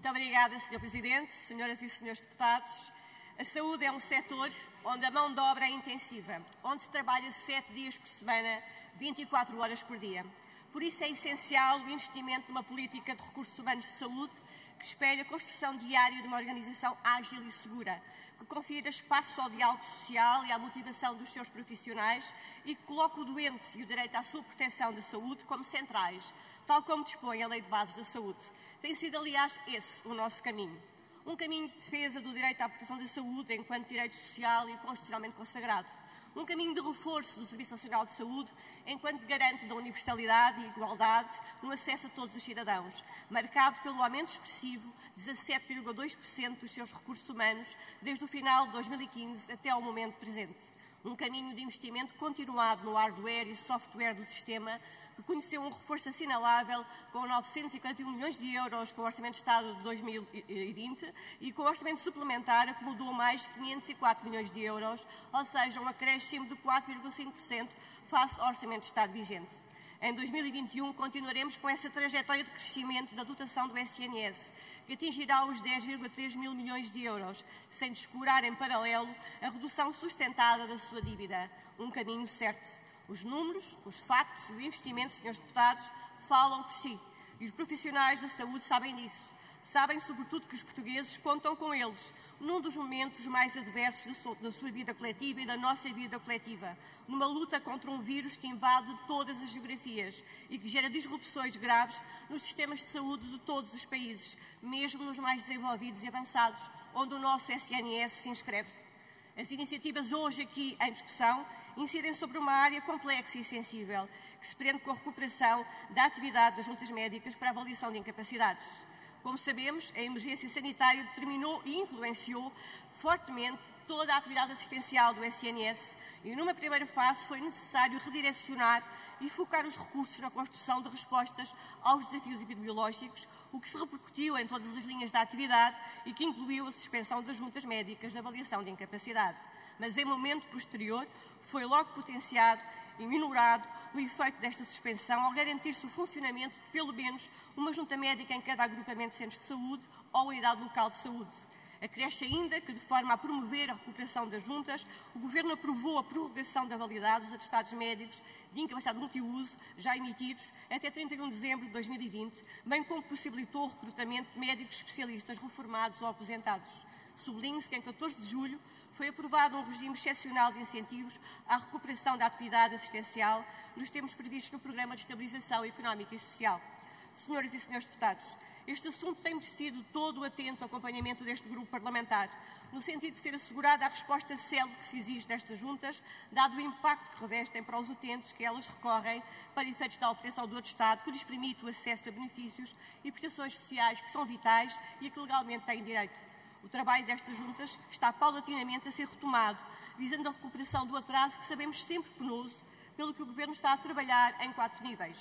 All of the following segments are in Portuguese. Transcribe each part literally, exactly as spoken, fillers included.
Muito obrigada, senhor Presidente, senhoras e senhores deputados. A saúde é um setor onde a mão de obra é intensiva, onde se trabalha sete dias por semana, vinte e quatro horas por dia. Por isso é essencial o investimento numa política de recursos humanos de saúde que espelha a construção diária de uma organização ágil e segura, que confira espaço ao diálogo social e à motivação dos seus profissionais e que coloca o doente e o direito à sua proteção da saúde como centrais, tal como dispõe a Lei de Bases da Saúde. Tem sido, aliás, esse o nosso caminho. Um caminho de defesa do direito à proteção da saúde enquanto direito social e constitucionalmente consagrado. Um caminho de reforço do Serviço Nacional de Saúde enquanto garante da universalidade e igualdade no acesso a todos os cidadãos, marcado pelo aumento expressivo de dezassete vírgula dois por cento dos seus recursos humanos desde o final de dois mil e quinze até ao momento presente. Um caminho de investimento continuado no hardware e software do sistema, que conheceu um reforço assinalável com novecentos e quarenta e um milhões de euros com o Orçamento de Estado de dois mil e vinte e com o Orçamento Suplementar acumulou mais quinhentos e quatro milhões de euros, ou seja, um acréscimo de quatro vírgula cinco por cento face ao Orçamento de Estado vigente. Em dois mil e vinte e um continuaremos com essa trajetória de crescimento da dotação do S N S, que atingirá os dez vírgula três mil milhões de euros, sem descurar em paralelo a redução sustentada da sua dívida. Um caminho certo. Os números, os factos e o investimento, senhores deputados, falam por si. E os profissionais da saúde sabem disso. Sabem, sobretudo, que os portugueses contam com eles num dos momentos mais adversos da sua vida coletiva e da nossa vida coletiva, numa luta contra um vírus que invade todas as geografias e que gera disrupções graves nos sistemas de saúde de todos os países, mesmo nos mais desenvolvidos e avançados, onde o nosso S N S se inscreve. As iniciativas hoje aqui em discussão incidem sobre uma área complexa e sensível, que se prende com a recuperação da atividade das juntas médicas para avaliação de incapacidades. Como sabemos, a emergência sanitária determinou e influenciou fortemente toda a atividade assistencial do S N S e, numa primeira fase, foi necessário redirecionar e focar os recursos na construção de respostas aos desafios epidemiológicos, o que se repercutiu em todas as linhas da atividade e que incluiu a suspensão das juntas médicas de avaliação de incapacidade. Mas, em momento posterior, foi logo potenciado e minorado o efeito desta suspensão ao garantir-se o funcionamento de, pelo menos, uma junta médica em cada agrupamento de centros de saúde ou unidade local de saúde. Acresce ainda que, de forma a promover a recuperação das juntas, o Governo aprovou a prorrogação da validade dos atestados médicos de incapacidade multiuso já emitidos até trinta e um de dezembro de dois mil e vinte, bem como possibilitou o recrutamento de médicos especialistas reformados ou aposentados. Sublinhe-se que, em catorze de julho, foi aprovado um regime excepcional de incentivos à recuperação da atividade assistencial nos termos previstos no Programa de Estabilização Económica e Social. Senhoras e senhores deputados, este assunto tem merecido todo o atento acompanhamento deste grupo parlamentar, no sentido de ser assegurada a resposta célere que se exige destas juntas, dado o impacto que revestem para os utentes que elas recorrem para efeitos da obtenção do atestado que lhes permite o acesso a benefícios e prestações sociais que são vitais e a que legalmente têm direito. O trabalho destas juntas está paulatinamente a ser retomado, visando a recuperação do atraso que sabemos sempre penoso, pelo que o Governo está a trabalhar em quatro níveis.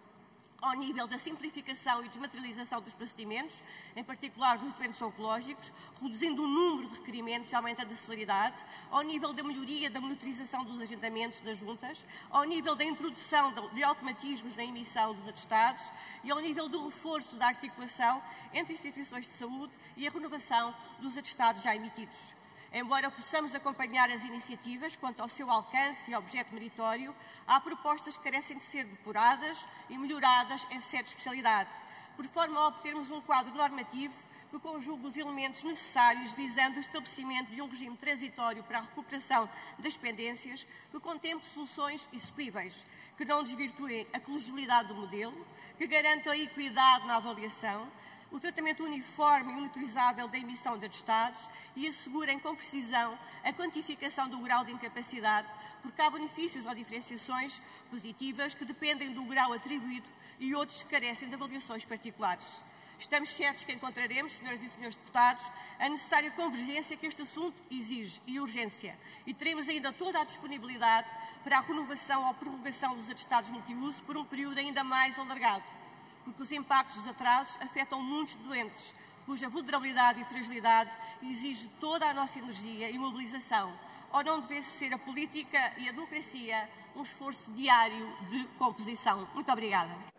Ao nível da simplificação e desmaterialização dos procedimentos, em particular dos doentes oncológicos, reduzindo o número de requerimentos e aumentando a celeridade, ao nível da melhoria da monitorização dos agendamentos das juntas, ao nível da introdução de automatismos na emissão dos atestados e ao nível do reforço da articulação entre instituições de saúde e a renovação dos atestados já emitidos. Embora possamos acompanhar as iniciativas quanto ao seu alcance e objeto meritório, há propostas que carecem de ser depuradas e melhoradas em sede de especialidade, por forma a obtermos um quadro normativo que conjugue os elementos necessários visando o estabelecimento de um regime transitório para a recuperação das pendências que contemple soluções execuíveis, que não desvirtuem a colegialidade do modelo, que garantam a equidade na avaliação, o tratamento uniforme e monitorizável da emissão de atestados e assegurem com precisão a quantificação do grau de incapacidade, porque há benefícios ou diferenciações positivas que dependem do grau atribuído e outros que carecem de avaliações particulares. Estamos certos que encontraremos, senhoras e senhores deputados, a necessária convergência que este assunto exige e urgência, e teremos ainda toda a disponibilidade para a renovação ou prorrogação dos atestados multiuso por um período ainda mais alargado, porque os impactos dos atrasos afetam muitos doentes, cuja vulnerabilidade e fragilidade exige toda a nossa energia e mobilização, ou não devesse ser a política e a democracia um esforço diário de composição. Muito obrigada.